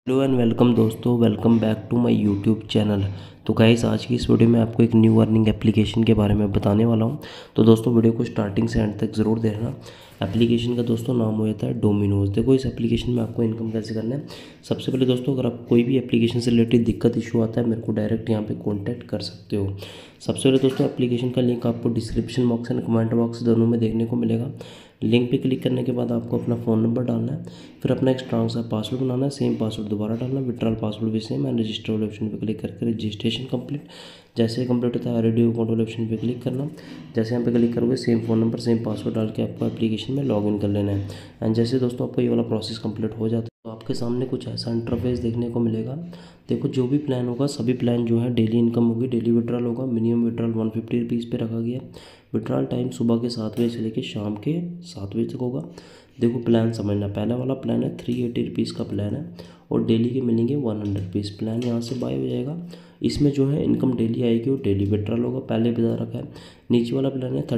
Hello and welcome दोस्तों, welcome back to my YouTube channel. तो guys, आज की इस वीडियो में आपको एक न्यू अर्निंग एप्लीकेशन के बारे में बताने वाला हूं। तो दोस्तों, वीडियो को स्टार्टिंग से एंड तक ज़रूर देखना। एप्लीकेशन का दोस्तों नाम हो जाता है डोमिनोज। देखो, इस एप्लीकेशन में आपको इनकम कैसे करना है। सबसे पहले दोस्तों, अगर आप कोई भी एप्लीकेशन से रिलेटेड दिक्कत इशू आता है, मेरे को डायरेक्ट यहाँ पे कॉन्टैक्ट कर सकते हो। सबसे पहले दोस्तों, एप्लीकेशन का लिंक आपको description box and comment box दोनों में देखने को मिलेगा। लिंक पे क्लिक करने के बाद आपको अपना फ़ोन नंबर डालना है, फिर अपना एक स्ट्रॉन्ग सा पासवर्ड बनाना है, सेम पासवर्ड दोबारा डालना, विड्रॉल पासवर्ड भी सेम एंड रजिस्टर वाले ऑप्शन पे क्लिक करके रजिस्ट्रेशन कंप्लीट। जैसे ही कंप्लीट होता है ऑलरेडी अकाउंट वाले ऑप्शन पे क्लिक करना। जैसे यहाँ पे क्लिक करोगे, same phone number same password डाल के आपको एप्लीकेशन में लॉगिन कर लेना है। एंड जैसे दोस्तों आपको ये वाला प्रोसेस कंप्लीट हो जाता है तो आपके सामने कुछ ऐसा इंटरफेस देखने को मिलेगा। देखो, जो भी प्लान होगा सभी प्लान जो है डेली इनकम होगी, डेली विड्रॉल होगा। मिनिमम विड्रॉल 150 रुपीज़ पे रखा गया है। विड्रॉल टाइम सुबह के 7 बजे से लेकर शाम के 7 बजे तक होगा। देखो, प्लान समझना, पहला वाला प्लान है 380 रुपीज़ का प्लान है और डेली के मिलेंगे 100 रुपीज़। प्लान यहाँ से बाय हो जाएगा। इसमें जो है इनकम डेली आएगी और डेली विड्रॉल होगा, पहले बता रखा है। नीचे वाला प्लान है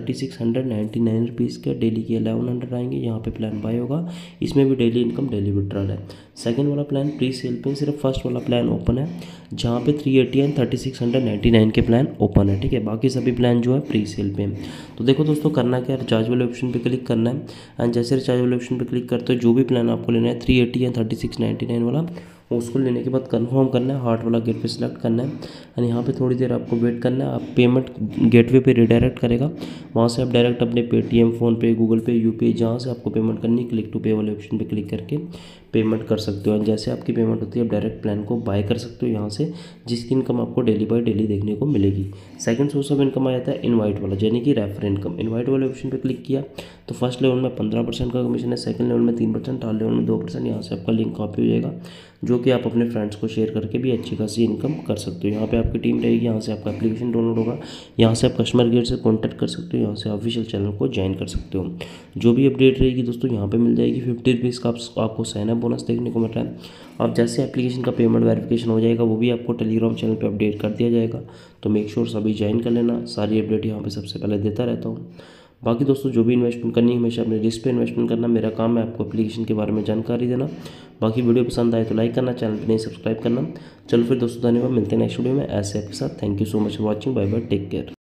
3699 रुपीज़ का, डेली के 1100 आएंगे। यहाँ पे प्लान बाय होगा, इसमें भी डेली इनकम डेली विड्रॉल है। सेकंड वाला प्लान प्री सेल पे, सिर्फ फर्स्ट वाला प्लान ओपन है जहाँ पे 380 एंड 3699 के प्लान ओपन है। ठीक है, बाकी सभी प्लान जो है प्री सेल पे हैं। तो देखो दोस्तों, करना क्या है, रिचार्ज वाले ऑप्शन पे क्लिक करना है। एंड जैसे रिचार्ज वाले ऑप्शन पे क्लिक करते हो, जो भी प्लान आपको लेना है 380 या 3699 वाला, उसको लेने के बाद कन्फर्म करना है, हार्ट वाला गेट पे सिलेक्ट करना है। एंड यहाँ पे थोड़ी देर आपको वेट करना है। आप पेमेंट गेटवे पे रिडायरेक्ट करेगा, वहाँ से आप डायरेक्ट अपने Paytm, PhonePe, Google Pay, UPI जहाँ से आपको पेमेंट करनी है, क्लिक टू पे वाले ऑप्शन पे क्लिक करके पेमेंट कर सकते हो। एंड जैसे आपकी पेमेंट होती है, आप डायरेक्ट प्लान को बाय कर सकते हो यहाँ से, जिसकी इनकम आपको डेली बाय डेली देखने को मिलेगी। सेकंड सोर्स ऑफ इनकम आ जाता है इनवाइट वाला, यानी कि रेफर इनकम। इनवाइट वाले ऑप्शन पे क्लिक किया तो फर्स्ट लेवल में 15% का कमीशन है, सेकंड लेवल में 3%, थर्ड लेवल में 2%। यहाँ से आपका लिंक कॉपी हो जाएगा, जो कि आप अपने फ्रेंड्स को शेयर करके भी अच्छी खासी इनकम कर सकते हो। यहाँ पे आपकी टीम रहेगी, यहाँ से आपका एप्लीकेशन डाउनलोड होगा, यहाँ से आप कस्टमर केयर से कॉन्टैक्ट कर सकते हो, यहाँ से ऑफिशियल चैनल को ज्वाइन कर सकते हो। जो भी अपडेट रहेगी दोस्तों यहाँ पे मिल जाएगी। 50 रुपीज़ का आपको साइन अप बोनस देखने को मिल रहा है। अब जैसे एप्लीकेशन का पेमेंट वेरिफिकेशन हो जाएगा, वो भी आपको टेलीग्राम चैनल पर अपडेट कर दिया जाएगा। तो मेक श्योर सभी ज्वाइन कर लेना, सारी अपडेट यहाँ पर सबसे पहले देता रहता हूँ। बाकी दोस्तों, जो भी इन्वेस्टमेंट करनी है हमेशा अपने रिस्क पे इन्वेस्टमेंट करना मेरा काम है, आपको एप्लीकेशन के बारे में जानकारी देना। बाकी वीडियो पसंद आए तो लाइक करना, चैनल पे नहीं सब्सक्राइब करना। चलो फिर दोस्तों, धन्यवाद, मिलते हैं नेक्स्ट वीडियो में ऐसे आपके साथ। Thank you so much for watching, bye bye, take care.